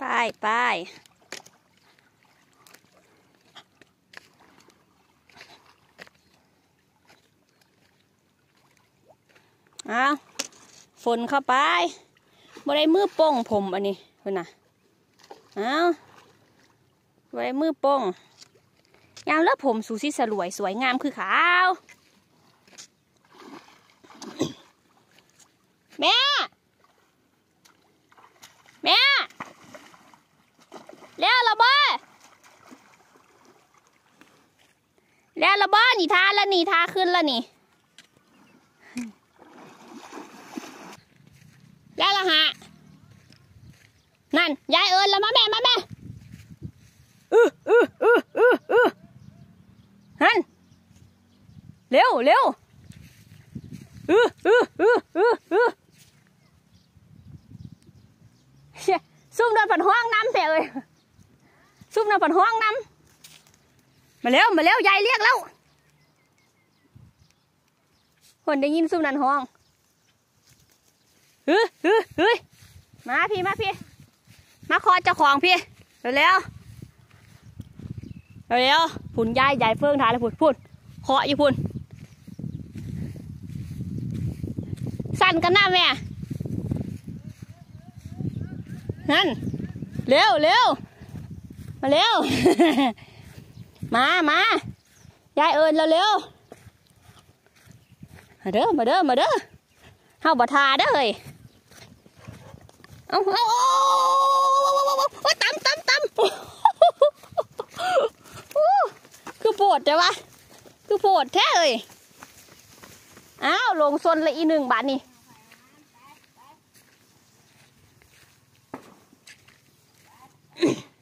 ไปเอาฝนเข้าไปบ่ได้มือโป้งผมอันนี้เพื่อนน่ะเอาบ่ได้มือโป้งยามแล้วผมสูสีสลวยสวยงามคือขาวแม่แล้วละบ้านี่ทาแล้วนี่ทาขึ้นแล้วนี่แล้วละฮะนั่นยายเอิญแล้วมาแม่ฮันเร็วซุ่มโดนผัดห้องน้ำเสียเลยซุ่มโดนผัดห้องน้ำมาเร็วยายเรียกแล้วคนได้ยินซุ่มนันห้องมาพี่มาคอเจ้าของพี่เร็วผุนยายเฟื่องทานเลยพุ่นเคาะอยู่พุ่นสั่นกันหน้าแม่นั่นเร็วมาเร็ว มายายเอิญเร็วมาเด้อเฮาบ่ทาเด้อเฮ้ยเอาตำคือโปวดแต่ว่าคือโปวดแท้เลยอ้าวลงซนละอี1 บาทนี่